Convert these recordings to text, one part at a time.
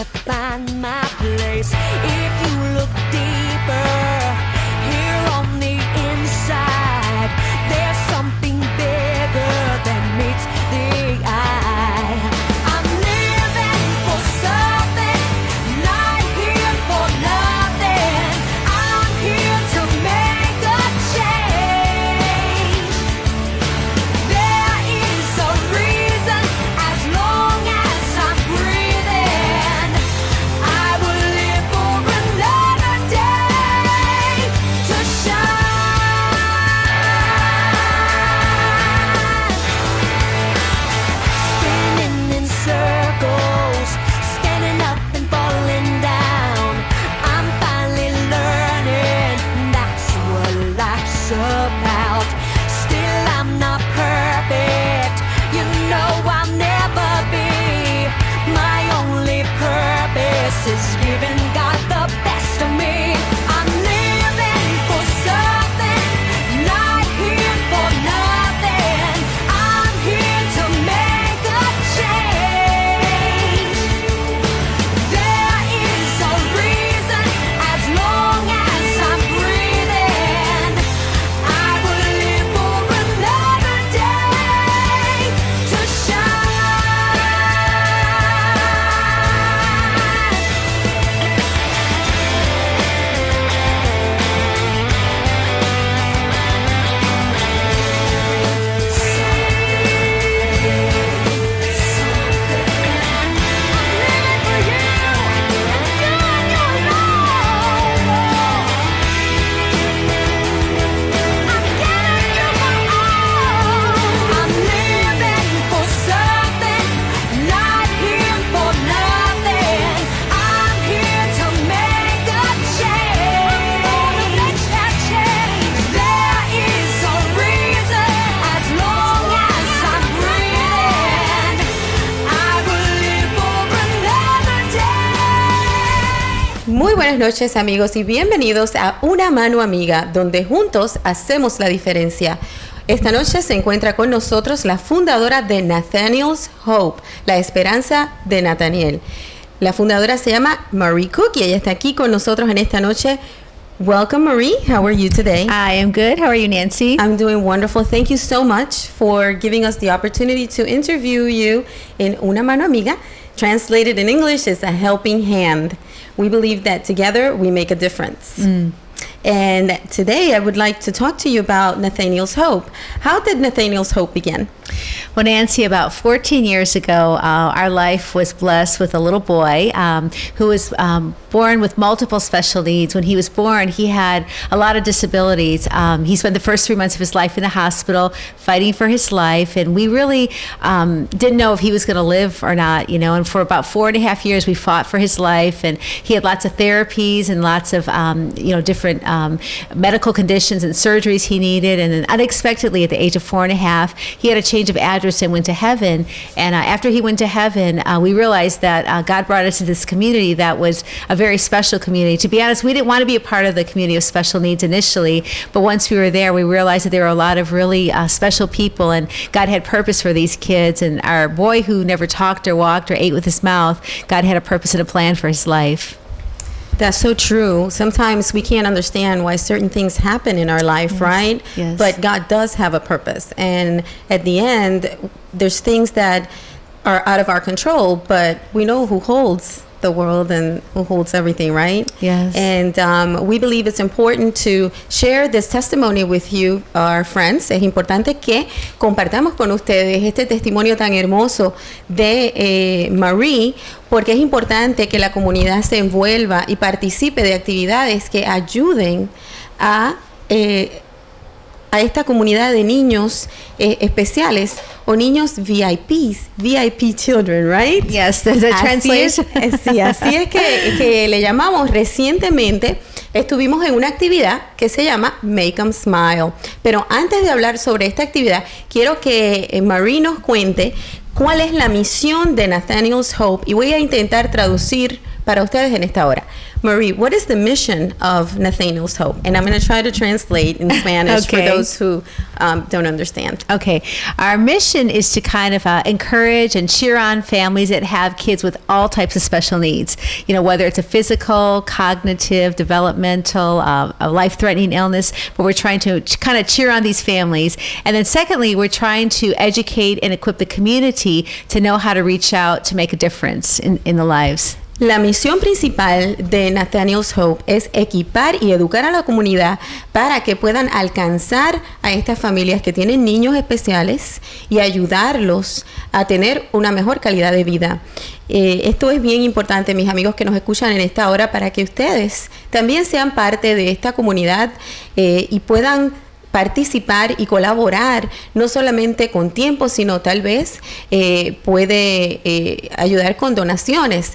find my place. If you look deeper, here on the inside, there's something bigger than meets the eye. I'm living for something, not here for nothing. I'm here to make a change. There is a reason, as long as I'm breathing, I will live for another day to shine. Spinning in circles, standing up and falling down. I'm finally learning that's what life's about. Still, I'm not perfect. You know I'll never be. My only purpose is giving God the best of me. I'm living for something, not here for nothing. I'm here to make a change. There is a reason, as long as I'm breathing, I will live for another day to shine. Muy buenas noches, amigos, y bienvenidos a Una Mano Amiga, donde juntos hacemos la diferencia. Esta noche se encuentra con nosotros la fundadora de Nathaniel's Hope, la esperanza de Nathaniel. La fundadora se llama Marie Cook y ella está aquí con nosotros en esta noche. Welcome, Marie. How are you today? I am good. How are you, Nancy? I'm doing wonderful. Thank you so much for giving us the opportunity to interview you in Una Mano Amiga. Translated in English is a helping hand. We believe that together we make a difference. And today I would like to talk to you about Nathaniel's Hope. How did Nathaniel's Hope begin? Well, Nancy, about 14 years ago, our life was blessed with a little boy who was born with multiple special needs. When he was born, he had a lot of disabilities. He spent the first 3 months of his life in the hospital fighting for his life, and we really didn't know if he was going to live or not, you know. And for about 4.5 years, we fought for his life, and he had lots of therapies and lots of, different medical conditions and surgeries he needed. And then unexpectedly, at the age of 4.5, he had a change of address and went to heaven. And after he went to heaven, we realized that God brought us to this community that was a very special community. To be honest, we didn't want to be a part of the community of special needs initially, but once we were there, we realized that there were a lot of really special people, and God had purpose for these kids. And our boy who never talked or walked or ate with his mouth, God had a purpose and a plan for his life. That's so true. Sometimes we can't understand why certain things happen in our life, Yes. right? Yes. But God does have a purpose. And at the end, there's things that are out of our control, but we know who holds the world and who holds everything, right? Yes. And we believe it's important to share this testimony with you, our friends. Es importante que compartamos con ustedes este testimonio tan hermoso de Marie, porque es importante que la comunidad se envuelva y participe de actividades que ayuden a esta comunidad de niños especiales o niños VIPs, VIP children, right? Yes, there's a translation. Sí, así es que le llamamos. Recientemente estuvimos en una actividad que se llama Make 'em Smile. Pero antes de hablar sobre esta actividad, quiero que Marie nos cuente cuál es la misión de Nathaniel's Hope, y voy a intentar traducir para ustedes en esta hora. Marie, what is the mission of Nathaniel's Hope? And I'm going to try to translate in Spanish for those who don't understand. Okay. Our mission is to kind of encourage and cheer on families that have kids with all types of special needs. You know, whether it's a physical, cognitive, developmental, a life-threatening illness, but we're trying to kind of cheer on these families. And then secondly, we're trying to educate and equip the community to know how to reach out to make a difference in the lives. La misión principal de Nathaniel's Hope es equipar y educar a la comunidad para que puedan alcanzar a estas familias que tienen niños especiales y ayudarlos a tener una mejor calidad de vida. Esto es bien importante, mis amigos que nos escuchan en esta hora, para que ustedes también sean parte de esta comunidad y puedan participar y colaborar, no solamente con tiempo, sino tal vez puede ayudar con donaciones.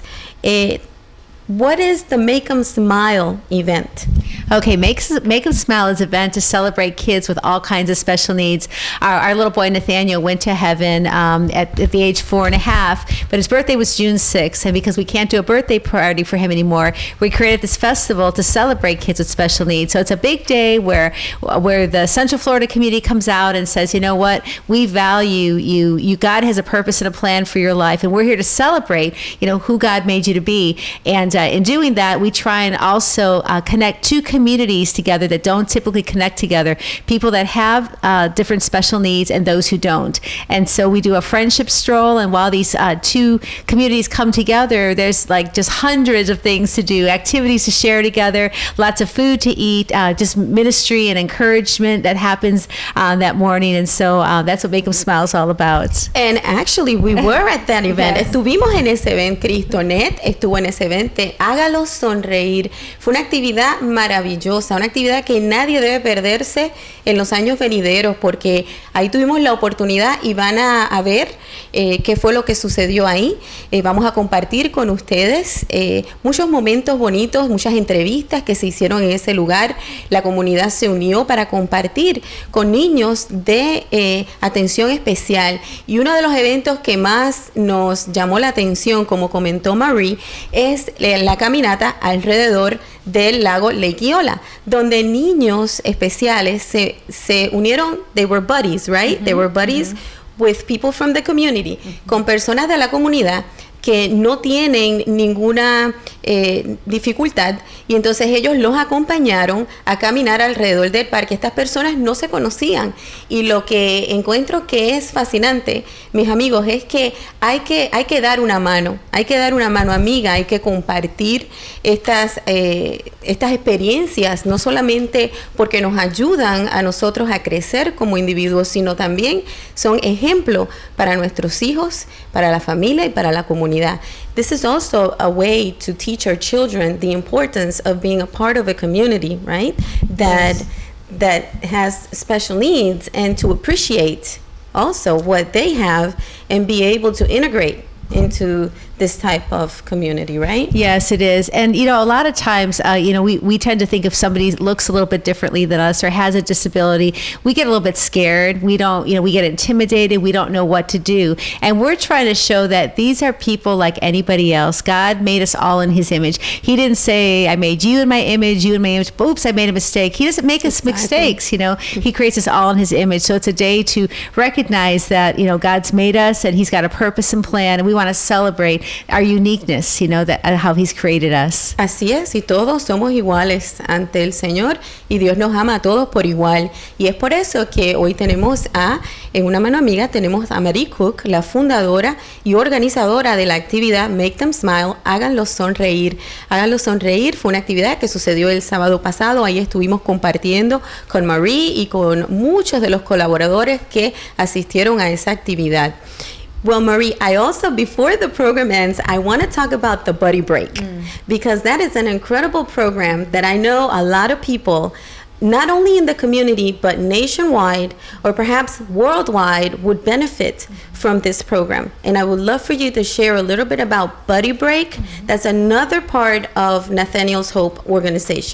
What is the Make 'em Smile event? Okay, Make 'em Smile is an event to celebrate kids with all kinds of special needs. Our little boy Nathaniel went to heaven at the age 4.5, but his birthday was June 6th, and because we can't do a birthday party for him anymore, we created this festival to celebrate kids with special needs. So it's a big day where the Central Florida community comes out and says, you know what, we value you. God has a purpose and a plan for your life, and we're here to celebrate, you know, who God made you to be. And in doing that, we try and also connect two communities together that don't typically connect together, people that have different special needs and those who don't. And so we do a friendship stroll, and while these two communities come together, there's like just hundreds of things to do, activities to share together, lots of food to eat, just ministry and encouragement that happens that morning. And so that's what Make 'em Smile is all about. And actually, we were at that event. Yes. Estuvimos en ese event. CristoNet estuvo en ese evento. Hágalos sonreír. Fue una actividad maravillosa, una actividad que nadie debe perderse en los años venideros, porque ahí tuvimos la oportunidad y van a ver qué fue lo que sucedió ahí. Vamos a compartir con ustedes muchos momentos bonitos, muchas entrevistas que se hicieron en ese lugar. La comunidad se unió para compartir con niños de atención especial, y uno de los eventos que más nos llamó la atención, como comentó Marie, es la caminata alrededor del lago Lake Eola, donde niños especiales se unieron. They were buddies, right? They were buddies with people from the community, con personas de la comunidad que no tienen ninguna dificultad, y entonces ellos los acompañaron a caminar alrededor del parque. Estas personas no se conocían, y lo que encuentro que es fascinante, mis amigos, es que hay que dar una mano amiga, hay que compartir estas experiencias, no solamente porque nos ayudan a nosotros a crecer como individuos, sino también son ejemplo para nuestros hijos, para la familia y para la comunidad. This is also a way to teach our children the importance of being a part of a community, right? That has special needs, and to appreciate also what they have and be able to integrate into this type of community, right? Yes, it is. And, you know, a lot of times, you know, we tend to think if somebody looks a little bit differently than us or has a disability, we get a little bit scared. We don't, you know, we get intimidated. We don't know what to do. And we're trying to show that these are people like anybody else. God made us all in his image. He didn't say, I made you in my image, you in my image. Oops, I made a mistake. He doesn't make us mistakes, you know. He creates us all in his image. So it's a day to recognize that, you know, God's made us and he's got a purpose and plan, and we want to celebrate our uniqueness, you know, that how he's created us. Así es, y todos somos iguales ante el Señor, y Dios nos ama a todos por igual. Y es por eso que hoy tenemos en Una Mano Amiga, tenemos a Marie Cook, la fundadora y organizadora de la actividad Make 'em Smile, háganlos sonreír. Háganlos sonreír fue una actividad que sucedió el sábado pasado. Ahí estuvimos compartiendo con Marie y con muchos de los colaboradores que asistieron a esa actividad. Well, Marie, I also, before the program ends, I want to talk about the Buddy Break, because that is an incredible program that I know a lot of people, not only in the community, but nationwide or perhaps worldwide, would benefit from this program. And I would love for you to share a little bit about Buddy Break. That's another part of Nathaniel's Hope organization.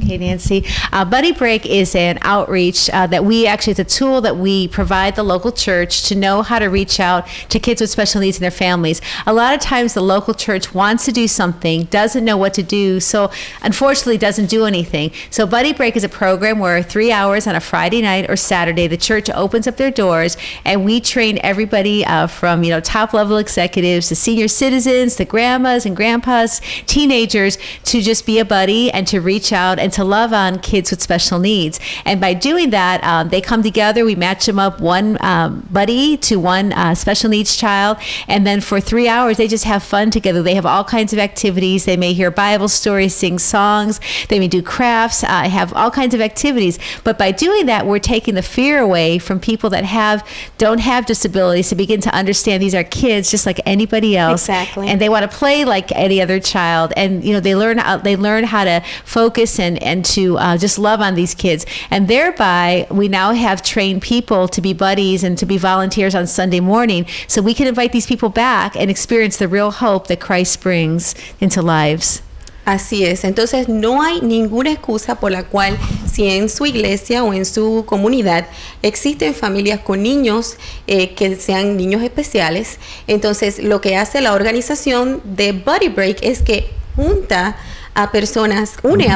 Okay, Nancy. Buddy Break is an outreach that we actually, it's a tool that we provide the local church to know how to reach out to kids with special needs and their families. A lot of times the local church wants to do something, doesn't know what to do, so unfortunately doesn't do anything. So Buddy Break is a program where 3 hours on a Friday night or Saturday, the church opens up their doors and we train everybody from, top level executives to senior citizens, to grandmas and grandpas, teenagers, to just be a buddy and to reach out and to love on kids with special needs. And by doing that, they come together, we match them up, one buddy to one special needs child, and then for 3 hours they just have fun together. They have all kinds of activities. They may hear Bible stories, sing songs, they may do crafts, have all kinds of activities. But by doing that, we're taking the fear away from people that don't have disabilities, to begin to understand these are kids just like anybody else. Exactly. And they want to play like any other child, and they learn how to focus and to just love on these kids. And thereby we now have trained people to be buddies and to be volunteers on Sunday morning, so we can invite these people back and experience the real hope that Christ brings into lives. Así es, entonces no hay ninguna excusa por la cual, si en su iglesia o en su comunidad existen familias con niños que sean niños especiales, entonces lo que hace la organización de Buddy Break es que une a personas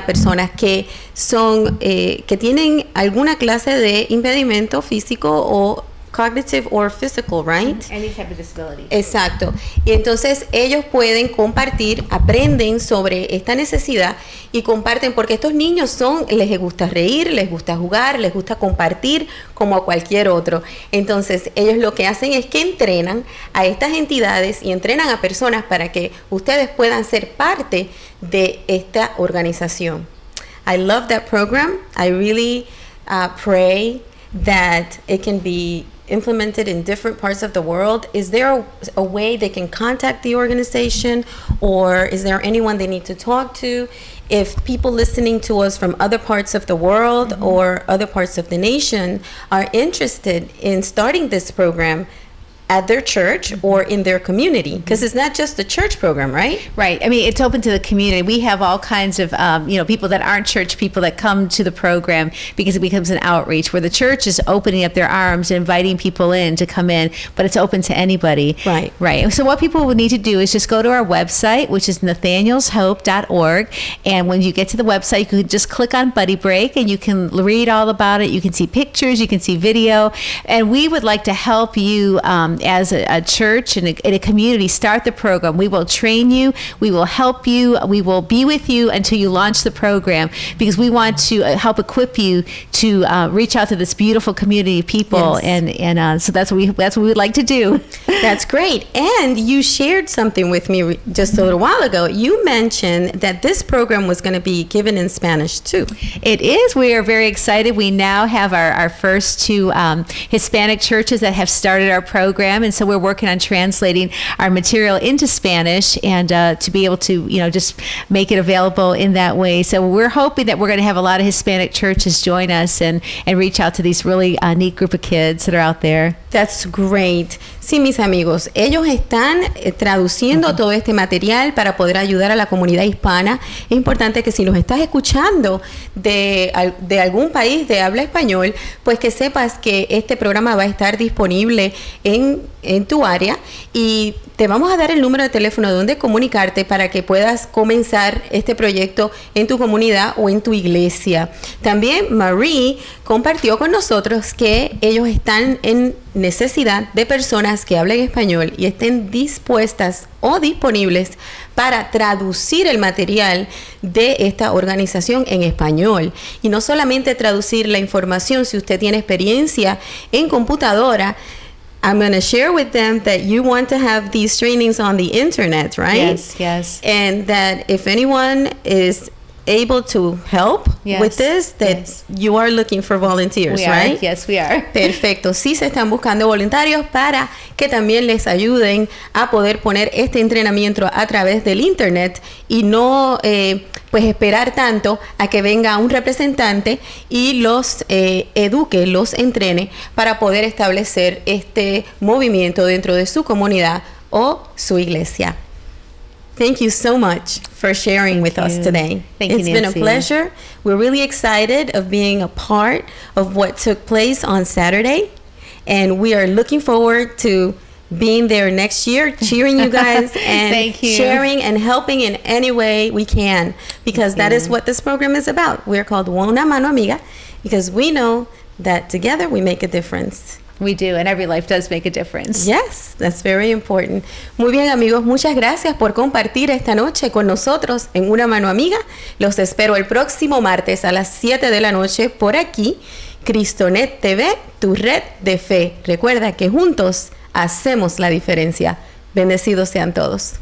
que son que tienen alguna clase de impedimento físico o cognitive or physical, right? Any type of disability. Exacto. Y entonces ellos pueden compartir, aprenden sobre esta necesidad y comparten, porque estos niños les gusta reír, les gusta jugar, les gusta compartir como a cualquier otro. Entonces ellos lo que hacen es que entrenan a estas entidades y entrenan a personas para que ustedes puedan ser parte de esta organización. I love that program. I really pray that it can be implemented in different parts of the world. Is there a way they can contact the organization, or is there anyone they need to talk to? If people listening to us from other parts of the world or other parts of the nation are interested in starting this program at their church or in their community, because it's not just the church program, right? Right. I mean, it's open to the community. We have all kinds of, people that aren't church people that come to the program because it becomes an outreach where the church is opening up their arms and inviting people in to come in, but it's open to anybody. Right. Right. So what people would need to do is just go to our website, which is nathanielshope.org. And when you get to the website, you can just click on Buddy Break and you can read all about it. You can see pictures, you can see video. And we would like to help you as a church and a community start the program. We will train you, we will help you, we will be with you until you launch the program, because we want to help equip you to reach out to this beautiful community of people. Yes. And so that's what we would like to do. That's great. And you shared something with me just a little while ago. You mentioned that this program was going to be given in Spanish too. It is. We are very excited. We now have our first two Hispanic churches that have started our program, and so we're working on translating our material into Spanish and to be able to just make it available in that way. So we're hoping that we're going to have a lot of Hispanic churches join us and reach out to these really neat group of kids that are out there. That's great. Sí, mis amigos, ellos están traduciendo todo este material para poder ayudar a la comunidad hispana. Es importante que si nos estás escuchando de algún país de habla español, pues que sepas que este programa va a estar disponible en tu área, y te vamos a dar el número de teléfono donde comunicarte para que puedas comenzar este proyecto en tu comunidad o en tu iglesia. También Marie compartió con nosotros que ellos están en necesidad de personas que hablen español y estén dispuestas o disponibles para traducir el material de esta organización en español. Y no solamente traducir la información, si usted tiene experiencia en computadora, I'm going to share with them that you want to have these trainings on the internet, right? Yes, yes. And that if anyone is able to help with this, that you are looking for volunteers, right? Yes, we are. Perfecto. Sí, se están buscando voluntarios para que también les ayuden a poder poner este entrenamiento a través del internet y no pues esperar tanto a que venga un representante y los eduque, los entrene para poder establecer este movimiento dentro de su comunidad o su iglesia. thank you so much for sharing with us today. Thank you, It's been a Nancy. pleasure. We're really excited of being a part of what took place on Saturday, and we are looking forward to being there next year, cheering you guys and Thank you. sharing and helping in any way we can, because that is what this program is about. We're called Una Mano Amiga because we know that together we make a difference. We do, and every life does make a difference. Yes, that's very important. Muy bien, amigos, muchas gracias por compartir esta noche con nosotros en Una Mano Amiga. Los espero el próximo martes a las 7 de la noche por aquí, Cristonet TV, tu red de fe. Recuerda que juntos hacemos la diferencia. Bendecidos sean todos.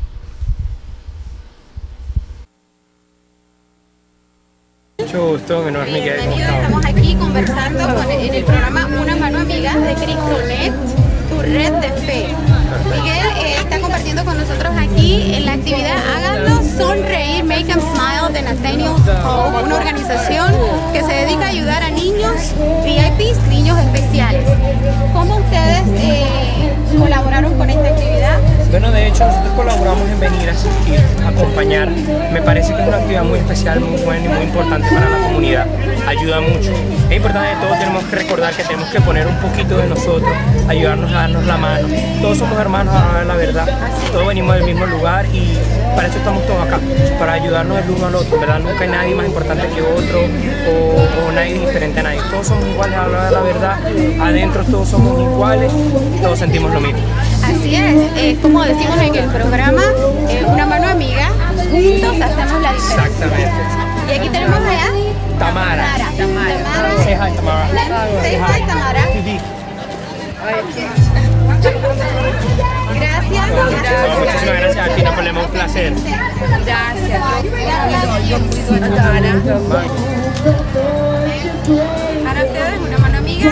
Mucho gusto, mi nombre es Miguel. Bienvenidos, estamos aquí conversando en el programa Una Mano Amiga de Cristonet, tu red de fe. Miguel está compartiendo con nosotros aquí en la actividad Háganlo Sonreír, Make Them Smile de Nathaniel Hope, una organización que se dedica a ayudar a niños VIPs, niños especiales. ¿Cómo ustedes colaboraron con esta actividad? Bueno, de hecho, nosotros colaboramos en venir a asistir, a acompañar. Me parece que es una actividad muy especial, muy buena y muy importante para la comunidad. Ayuda mucho. Es importante que todos tenemos que recordar que tenemos que poner un poquito de nosotros, ayudarnos a darnos la mano. Todos somos hermanos, a la verdad. Todos venimos del mismo lugar y para eso estamos todos acá, para ayudarnos el uno al otro, ¿verdad? Nunca hay nadie más importante que otro o nadie diferente a nadie. Todos somos iguales, a la verdad. Adentro todos somos iguales y todos sentimos lo mismo. Así es, como decimos en el programa, Una Mano Amiga, juntos hacemos la diferencia. Exactamente. Y aquí tenemos allá Tamara. Tamara. Say hi, Tamara. Say hi, Tamara. Gracias. No, muchísimas gracias a ti, Napoleón, un placer. Gracias. Yo cuido a Tara. Para ustedes, Una Mano Amiga.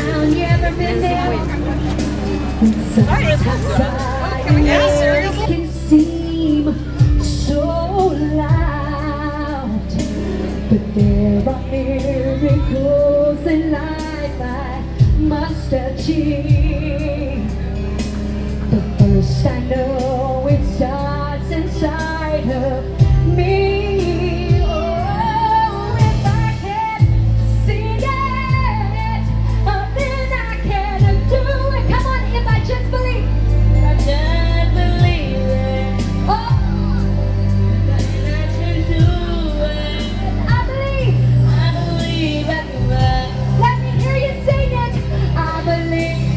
Can seem so loud, but there are miracles in life I must achieve. But first I know it starts inside of me. Oh, if I can see it, oh, then I can do it. Come on, if I just believe. I just believe it. Oh, then I can do it. I believe I can run. Let me hear you sing it. I believe.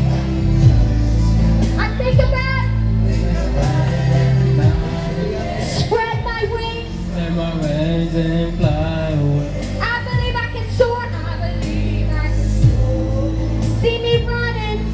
I think about spread my wings. And fly away. I believe I can soar. I believe I can soar. See me running.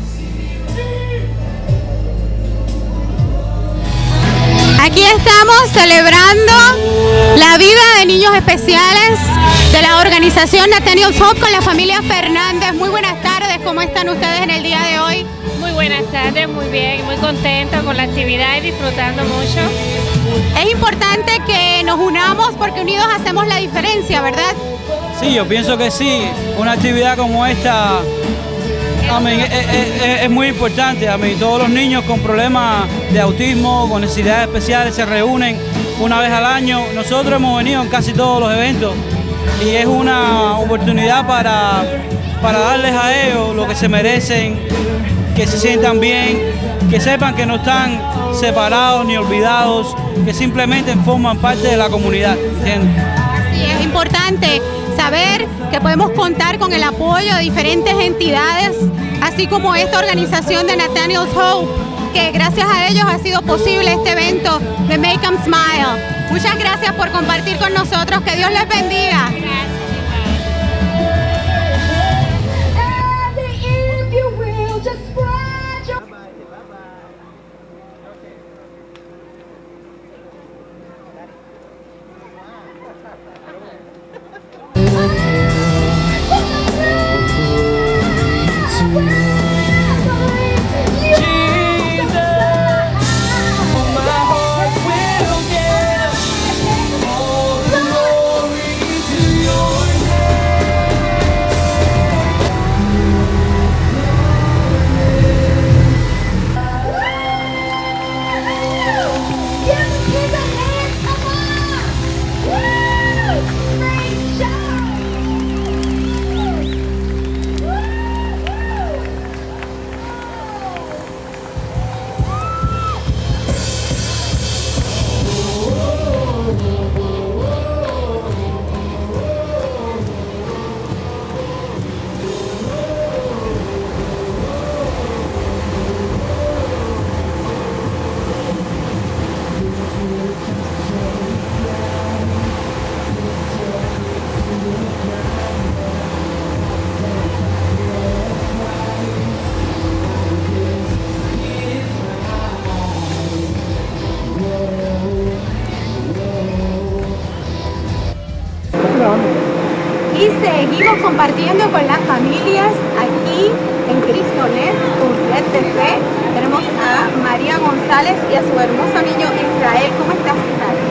Aquí estamos celebrando la vida de niños especiales de la organización Nathaniel Hope con la familia Fernández. Muy buenas tardes, ¿cómo están ustedes en el día de hoy? Muy buenas tardes, muy bien, muy contento con la actividad y disfrutando mucho. Es importante que nos unamos porque unidos hacemos la diferencia, ¿verdad? Sí, yo pienso que sí. Una actividad como esta es muy importante. Todos los niños con problemas de autismo, con necesidades especiales, se reúnen una vez al año. Nosotros hemos venido en casi todos los eventos y es una oportunidad para darles a ellos lo que se merecen, que se sientan bien, que sepan que no están separados ni olvidados, que simplemente forman parte de la comunidad, ¿entiendes? Sí, es importante saber que podemos contar con el apoyo de diferentes entidades, así como esta organización de Nathaniel Hope, que gracias a ellos ha sido posible este evento de Make Them Smile. Muchas gracias por compartir con nosotros, que Dios les bendiga. And if you will, just spread your My heart will give all the glory to you. compartiendo con las familias aquí en Cristonet, con Red de Fe. Tenemos a María González y a su hermoso niño Israel. ¿Cómo estás, Israel?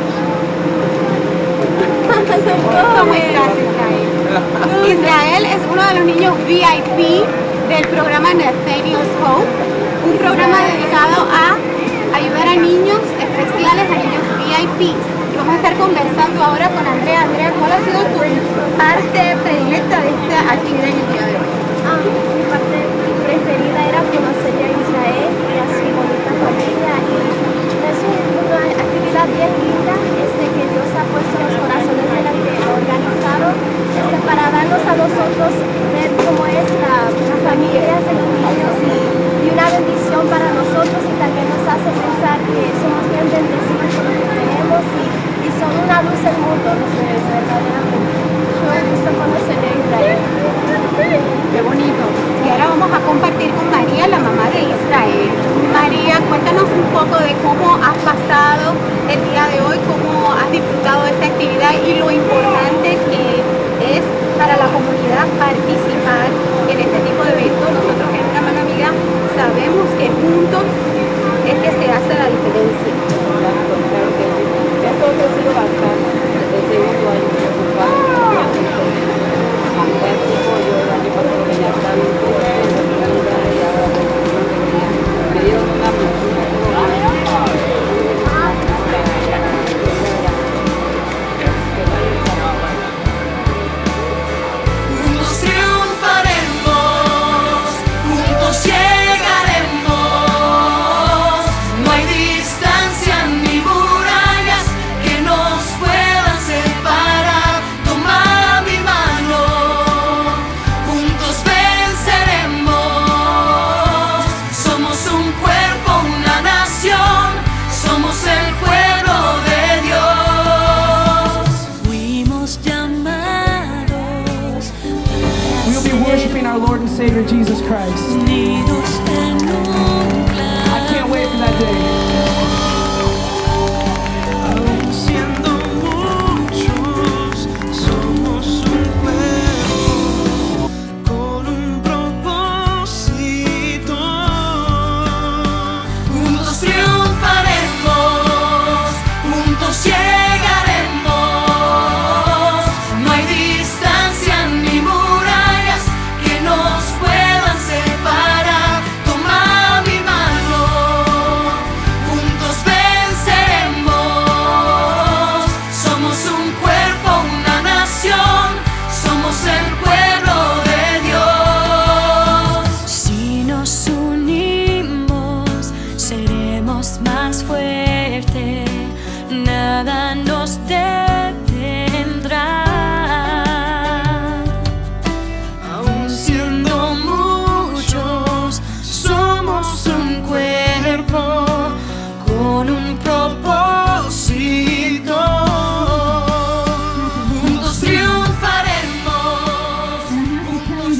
¿Cómo estás, Israel? Israel es uno de los niños VIP del programa Nathaniel's Hope, un programa dedicado a ayudar a niños especiales, a niños VIP. Y vamos a estar conversando ahora con Andrea. Andrea, ¿cuál ha sido tu parte predilecta de esta actividad en el día de hoy? Mi parte preferida era conocer a Israel y a su bonita familia. Y es una actividad bien linda que Dios ha puesto en los corazones de la que ha organizado para darnos a nosotros ver cómo es la familia de los niños y una bendición para nosotros, y también nos hace pensar que somos bien bendecidos por lo que tenemos y son una luz del mundo, verdaderamente. Yo he visto conocer a Israel. Qué bonito. Y ahora vamos a compartir con María, la mamá de Israel. María, cuéntanos un poco de cómo has pasado el día de hoy, cómo has disfrutado de esta actividad y lo importante que es para la comunidad participar en este tipo de eventos. Nosotros en Una Mano Amiga sabemos que juntos es que se hace la diferencia. Claro que sí. Esto ha crecido bastante. El segundo año que fantástico. Yo el año pasado venía tan y ahora me dieron una Savior Jesus Christ. I can't wait for that day. Aún siendo muchos, somos un cuerpo con un propósito. Juntos triunfaremos, juntos llegaremos. No hay distancia ni murallas que nos puedan separar. Toma mi mano, juntos venceremos. Somos un cuerpo, una nación, somos el pueblo de Dios. Si nos unimos, seremos más fuertes, nada nos detendrá. Aún siendo muchos, somos un cuerpo con un propósito. Juntos triunfaremos, juntos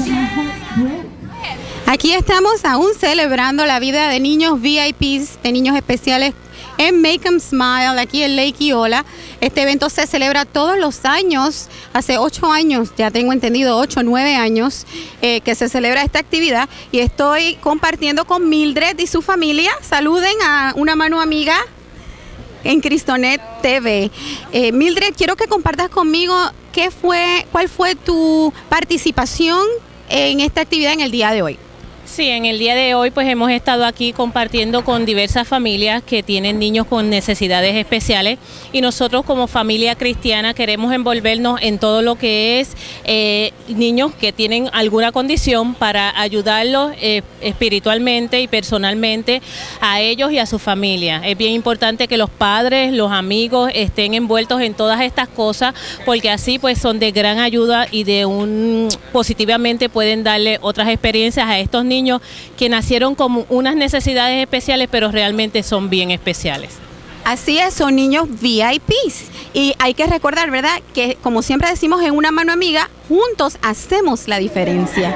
Aquí estamos aún celebrando la vida de niños VIPs, de niños especiales en Make 'em Smile, aquí en Lake Eola. Este evento se celebra todos los años, hace 8 años, ya tengo entendido, 8 o 9 años que se celebra esta actividad, y estoy compartiendo con Mildred y su familia. Saluden a Una Mano Amiga en Cristonet TV. Mildred, quiero que compartas conmigo cuál fue tu participación en esta actividad en el día de hoy. Sí, en el día de hoy pues hemos estado aquí compartiendo con diversas familias que tienen niños con necesidades especiales, y nosotros como familia cristiana queremos envolvernos en todo lo que es niños que tienen alguna condición para ayudarlos espiritualmente y personalmente a ellos y a su familia. Es bien importante que los padres, los amigos estén envueltos en todas estas cosas, porque así pues son de gran ayuda y positivamente pueden darle otras experiencias a estos niños que nacieron con unas necesidades especiales, pero realmente son bien especiales. Así es, son niños VIPs. Y hay que recordar, ¿verdad?, que como siempre decimos en Una Mano Amiga, juntos hacemos la diferencia.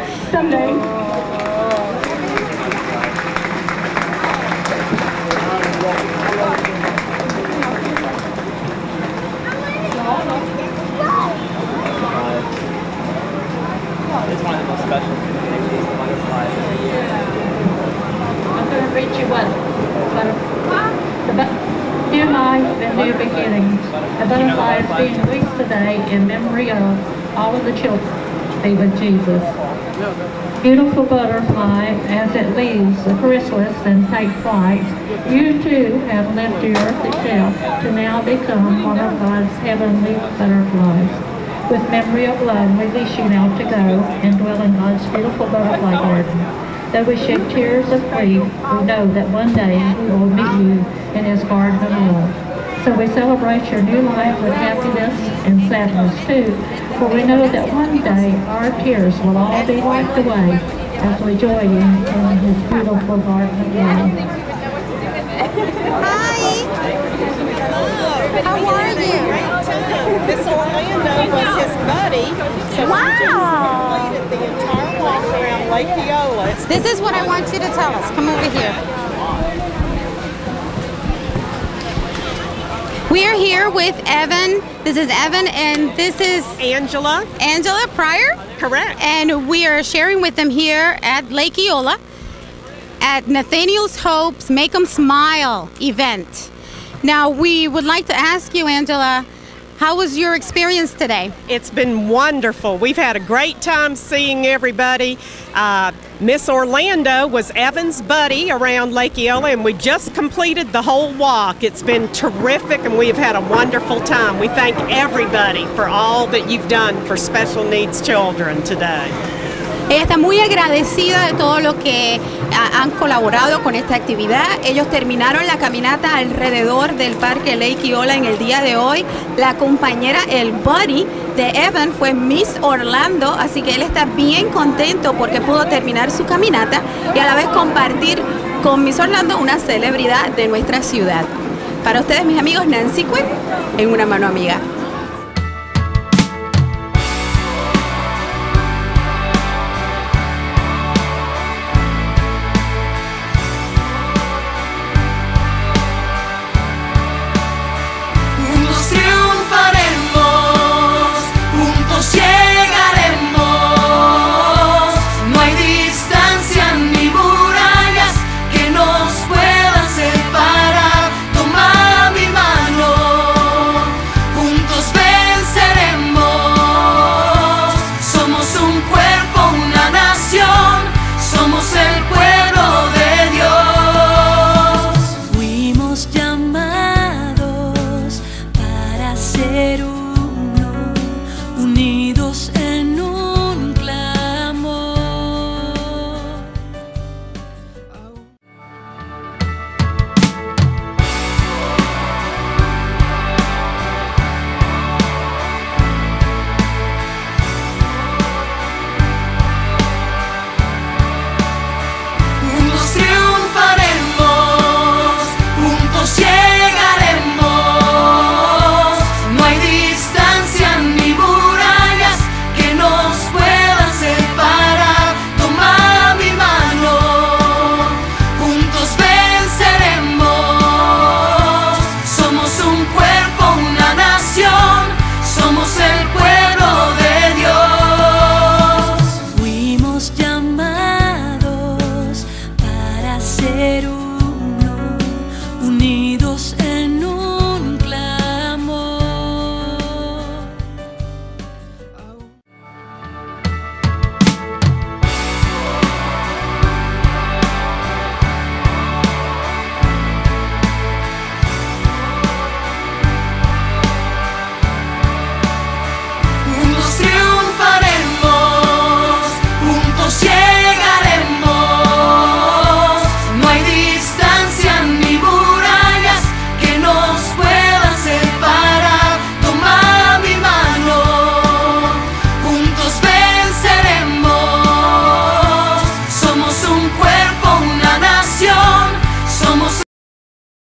The butterfly is being released today in memory of all of the children be with Jesus. Beautiful butterfly, as it leaves the chrysalis and takes flight, you too have left your earthly shell to now become one of God's heavenly butterflies. With memory of love, we release you now to go and dwell in God's beautiful butterfly garden. Though we shed tears of grief, we know that one day we will meet you in His garden of love. So we celebrate your new life with happiness and sadness too, for we know that one day our tears will all be wiped away as we join you in His beautiful garden of love. Hi! How are you? Miss Orlando was his buddy, so wow. we just completed the entire walk around Lake Eola. This is what I want you to tell us. Come over here. We are here with Evan. This is Evan, and this is Angela. Angela Pryor. Correct. And we are sharing with them here at Lake Eola at Nathaniel's Hope's Make 'em Smile event. Now, we would like to ask you, Angela, how was your experience today? It's been wonderful. We've had a great time seeing everybody. Miss Orlando was Evan's buddy around Lake Eola, and we just completed the whole walk. It's been terrific, and we've had a wonderful time. We thank everybody for all that you've done for special needs children today. Ella está muy agradecida de todo lo que han colaborado con esta actividad. Ellos terminaron la caminata alrededor del parque Lake Eola en el día de hoy. La compañera, el buddy de Evan, fue Miss Orlando, así que él está bien contento porque pudo terminar su caminata y a la vez compartir con Miss Orlando una celebridad de nuestra ciudad. Para ustedes, mis amigos, Nancy Quinn, en Una Mano Amiga.